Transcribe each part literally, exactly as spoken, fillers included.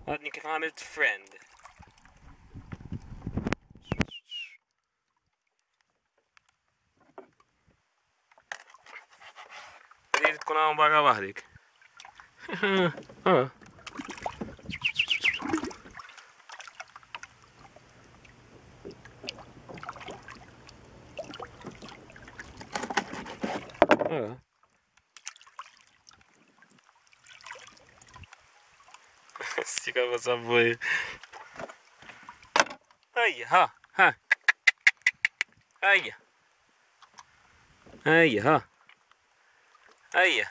Had niet gaan met friend. Dit kon aan baga wacht ik. Ah. Ah. Stiga was a boy. Ai, ha, ha. Ai. Ai, ha. Ai.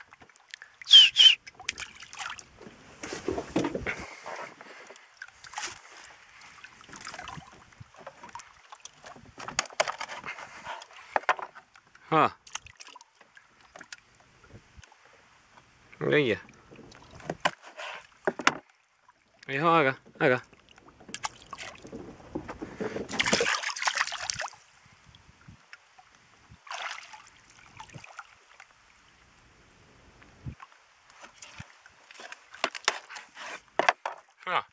Ha. Ai. Ai, ha, aga, aga. Ha.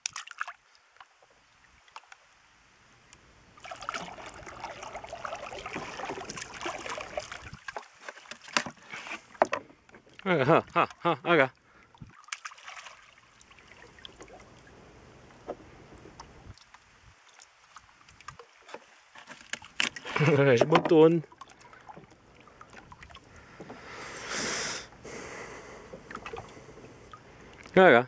Aga, ha, ha, ha, aga. Is botón. Aga.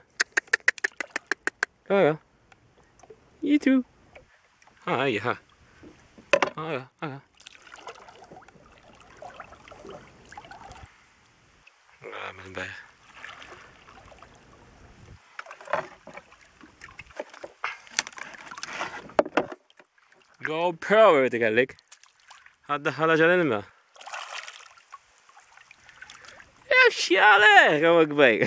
Aga. You too. Ah, ja. Aga, aga. Ah, met een bij. Go power te gelijk. Had de hala jalen me. Ja, sjale. Kom ik bij.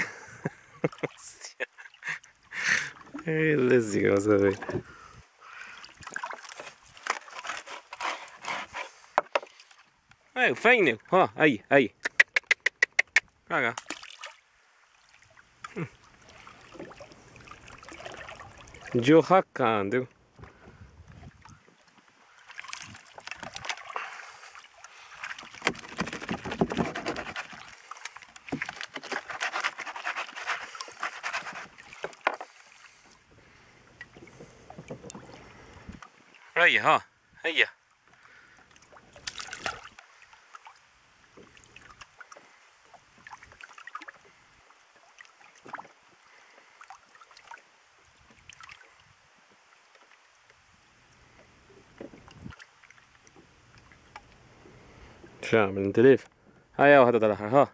Hey, Lizzie, was dat weer. Hey, fijn nu. Ha, ai, ai. Kaga. Jo hakkan du. Hey, ha. Hey. Tja, men inte liv. Ja, jag hade det här. Ha.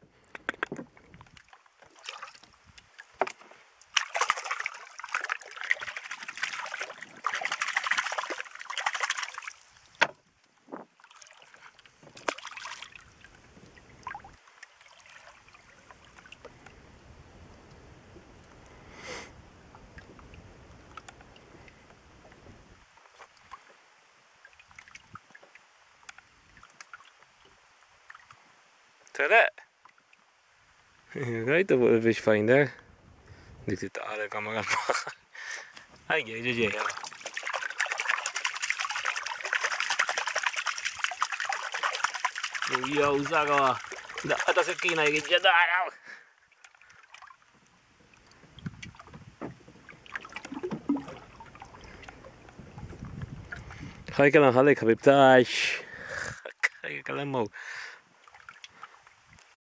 Tada! Right, the fish finder. This is the other camera. Hi, Jay, Jay. Yo, Zaga. The other sekina is Jada. Hi, can I have a bit of touch? Hi, can I move?